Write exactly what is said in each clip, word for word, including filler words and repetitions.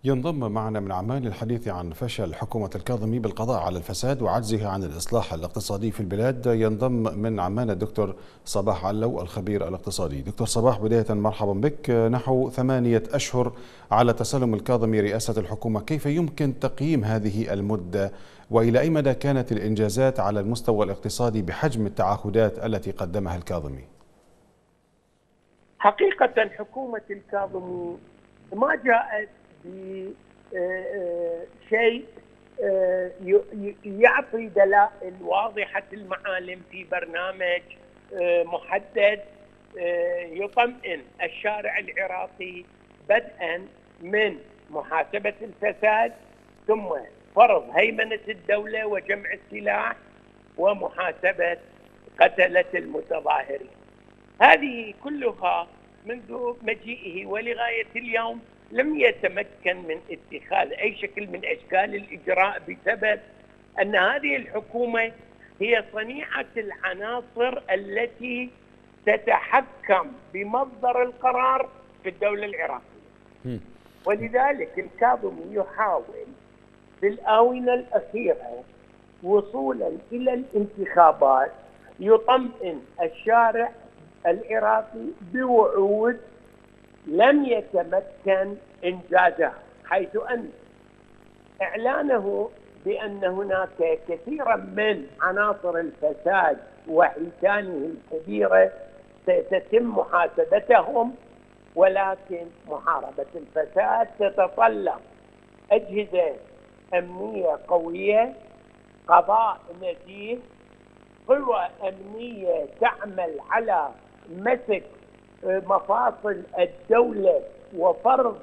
ينضم معنا من عمان للحديث عن فشل حكومة الكاظمي بالقضاء على الفساد وعجزها عن الإصلاح الاقتصادي في البلاد. ينضم من عمان الدكتور صباح علو الخبير الاقتصادي. دكتور صباح، بداية مرحبا بك. نحو ثمانية أشهر على تسلم الكاظمي رئاسة الحكومة، كيف يمكن تقييم هذه المدة؟ وإلى أي مدى كانت الإنجازات على المستوى الاقتصادي بحجم التعهدات التي قدمها الكاظمي؟ حقيقة حكومة الكاظمي ما جاءت بشيء يعطي دلائل واضحة المعالم في برنامج محدد يطمئن الشارع العراقي، بدءا من محاسبة الفساد، ثم فرض هيمنة الدولة وجمع السلاح، ومحاسبة قتلة المتظاهرين. هذه كلها منذ مجيئه ولغاية اليوم لم يتمكن من اتخاذ أي شكل من أشكال الإجراء، بسبب أن هذه الحكومة هي صنيعة العناصر التي تتحكم بمصدر القرار في الدولة العراقية. ولذلك الكاظمي يحاول في الآونة الأخيرة وصولا إلى الانتخابات يطمئن الشارع العراقي بوعود لم يتمكن إنجازها، حيث أن إعلانه بأن هناك كثيرا من عناصر الفساد وحيتانه الكبيرة ستتم محاسبتهم، ولكن محاربة الفساد تتطلب أجهزة أمنية قوية، قضاء نزيه، قوى أمنية تعمل على مسك مفاصل الدولة وفرض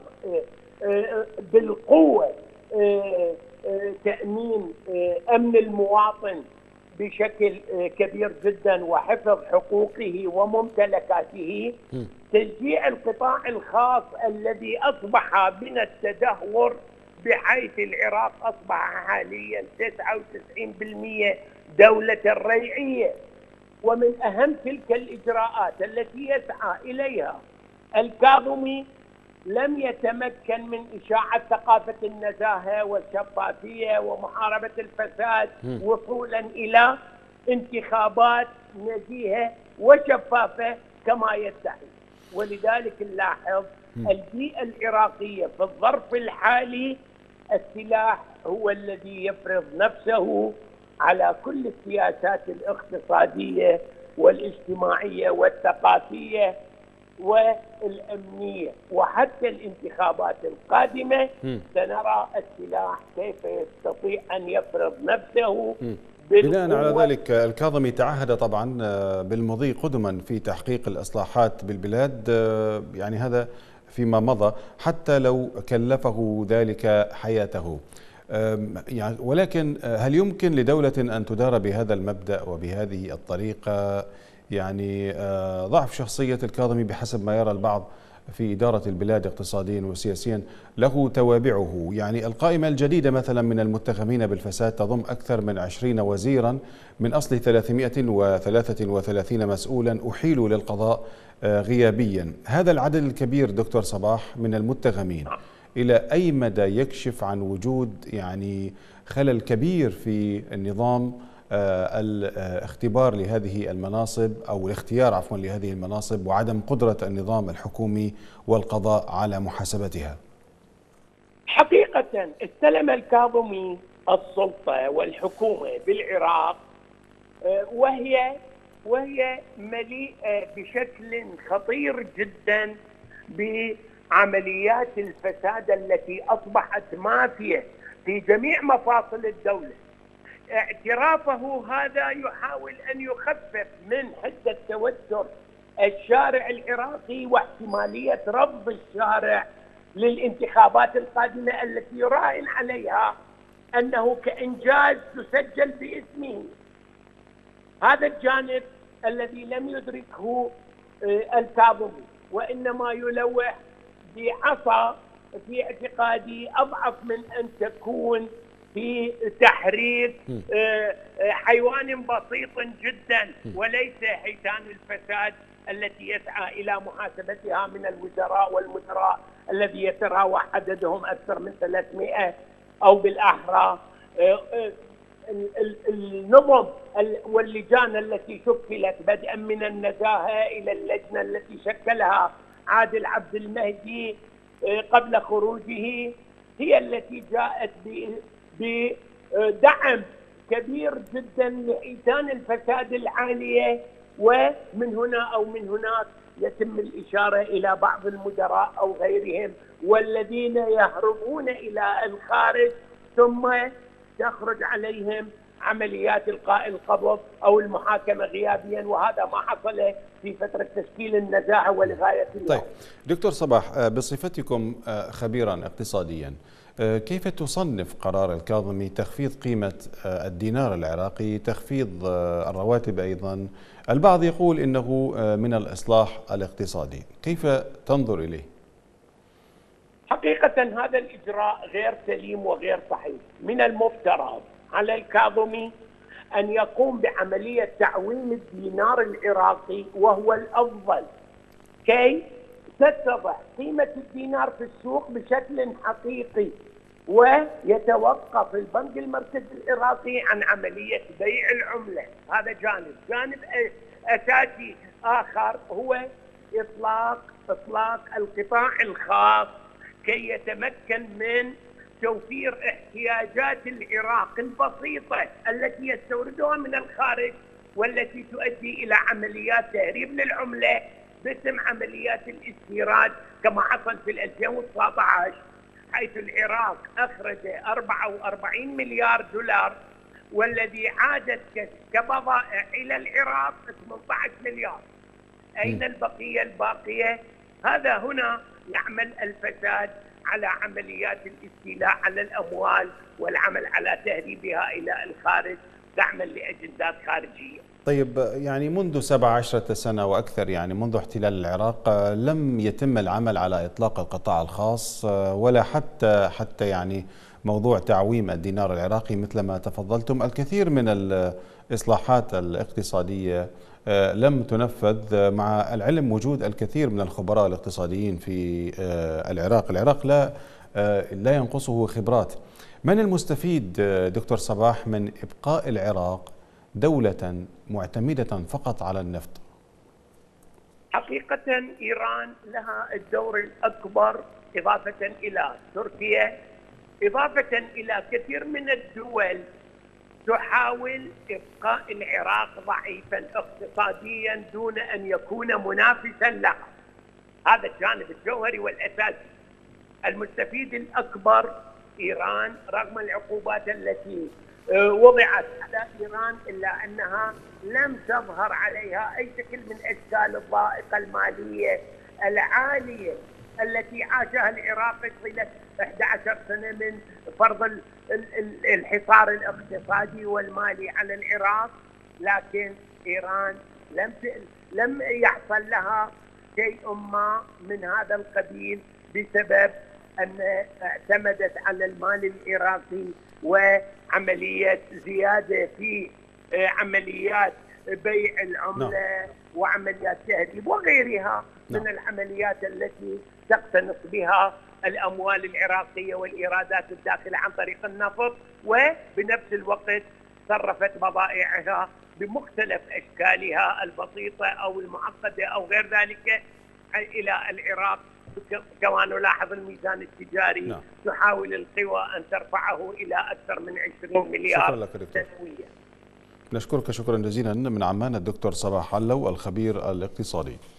بالقوة تأمين أمن المواطن بشكل كبير جدا وحفظ حقوقه وممتلكاته، تشجيع القطاع الخاص الذي أصبح من التدهور، بحيث العراق أصبح حاليا تسعة وتسعين بالمئة دولة ريعية. ومن أهم تلك الإجراءات التي يسعى إليها الكاظمي لم يتمكن من إشاعة ثقافة النزاهة والشفافية ومحاربة الفساد وصولا إلى انتخابات نزيهة وشفافة كما يدعي. ولذلك نلاحظ البيئة العراقية في الظرف الحالي السلاح هو الذي يفرض نفسه على كل السياسات الاقتصادية والاجتماعية والثقافية والأمنية، وحتى الانتخابات القادمة سنرى السلاح كيف يستطيع أن يفرض نفسه. بناء على ذلك الكاظمي تعهد طبعا بالمضي قدما في تحقيق الإصلاحات بالبلاد، يعني هذا فيما مضى حتى لو كلفه ذلك حياته. يعني ولكن هل يمكن لدولة أن تدار بهذا المبدأ وبهذه الطريقة؟ يعني ضعف شخصية الكاظمي بحسب ما يرى البعض في إدارة البلاد اقتصاديا وسياسيا له توابعه. يعني القائمة الجديدة مثلا من المتهمين بالفساد تضم أكثر من عشرين وزيرا من أصل ثلاثمئة وثلاثة وثلاثين مسؤولا أحيلوا للقضاء غيابيا. هذا العدد الكبير دكتور صباح من المتهمين إلى أي مدى يكشف عن وجود يعني خلل كبير في النظام الاختبار لهذه المناصب أو الاختيار عفوا لهذه المناصب، وعدم قدرة النظام الحكومي والقضاء على محاسبتها؟ حقيقة استلم الكاظمي السلطة والحكومة بالعراق وهي وهي مليئة بشكل خطير جدا بعمليات الفساد التي أصبحت مافية في جميع مفاصل الدولة. اعترافه هذا يحاول أن يخفف من حدة توتر الشارع العراقي واحتمالية رفض الشارع للانتخابات القادمة التي يراهن عليها أنه كإنجاز تسجل باسمه. هذا الجانب الذي لم يدركه الكاظمي، وإنما يلوح بعصا في اعتقادي أضعف من أن تكون في تحريك حيوان بسيط جدا وليس حيتان الفساد التي يسعى إلى محاسبتها من الوزراء والمدراء الذي يتراوح عددهم أكثر من ثلاثمئة أو بالأحرى. النظم واللجان التي شكلت بدءا من النزاهة إلى اللجنة التي شكلها عادل عبد المهدي قبل خروجه هي التي جاءت بدعم كبير جدا لحيتان الفساد العالية. ومن هنا أو من هناك يتم الإشارة إلى بعض المدراء أو غيرهم والذين يهربون إلى الخارج ثم تخرج عليهم عمليات إلقاء القبض أو المحاكمة غيابيا، وهذا ما حصل في فترة تشكيل النزاهة ولغاية اليوم. طيب دكتور صباح، بصفتكم خبيرا اقتصاديا، كيف تصنف قرار الكاظمي تخفيض قيمة الدينار العراقي، تخفيض الرواتب أيضا؟ البعض يقول إنه من الإصلاح الاقتصادي، كيف تنظر إليه؟ حقيقة هذا الإجراء غير سليم وغير صحيح. من المفترض على الكاظمي أن يقوم بعملية تعويم الدينار العراقي وهو الأفضل كي تتضح قيمة الدينار في السوق بشكل حقيقي، ويتوقف البنك المركزي العراقي عن عملية بيع العملة. هذا جانب. جانب أساسي آخر هو إطلاق إطلاق القطاع الخاص كي يتمكن من توفير احتياجات العراق البسيطة التي يستوردها من الخارج والتي تؤدي إلى عمليات تهريب للعملة باسم عمليات الاستيراد، كما حصل في ألفين وتسعة عشر حيث العراق أخرج أربعة وأربعين مليار دولار والذي عادت كبضائع إلى العراق ثمانية عشر مليار. أين البقية الباقية؟ هذا هنا يعمل الفساد على عمليات الاستيلاء على الأموال والعمل على تهريبها إلى الخارج دعما لأجندات خارجية. طيب يعني منذ سبع عشرة سنة وأكثر، يعني منذ احتلال العراق، لم يتم العمل على إطلاق القطاع الخاص ولا حتى حتى يعني موضوع تعويم الدينار العراقي مثل ما تفضلتم. الكثير من الإصلاحات الاقتصادية لم تنفذ مع العلم وجود الكثير من الخبراء الاقتصاديين في العراق. العراق لا لا ينقصه خبرات. من المستفيد دكتور صباح من إبقاء العراق دولة معتمدة فقط على النفط؟ حقيقة إيران لها الدور الأكبر إضافة إلى تركيا، إضافة إلى كثير من الدول تحاول إبقاء العراق ضعيفا اقتصاديا دون أن يكون منافسا لها. هذا الجانب الجوهري والأساسي. المستفيد الأكبر إيران رغم العقوبات التي وضعت على إيران إلا أنها لم تظهر عليها أي شكل من أشكال الضائقة المالية العالية التي عاشها العراق طيلة إحدى عشرة سنة من فرض الحصار الاقتصادي والمالي على العراق. لكن إيران لم لم يحصل لها شيء ما من هذا القبيل بسبب أن اعتمدت على المال العراقي وعملية زيادة في عمليات بيع العملة وعمليات تهريب وغيرها من العمليات التي تقتنص بها الأموال العراقية والإيرادات الداخلة عن طريق النفط، وبنفس الوقت صرفت بضائعها بمختلف أشكالها البسيطة أو المعقدة أو غير ذلك إلى العراق. كما نلاحظ الميزان التجاري نعم. تحاول القوى أن ترفعه إلى أكثر من عشرين مليار سنويا. نشكرك شكرا جزيلا من عمان الدكتور صباح علو الخبير الاقتصادي.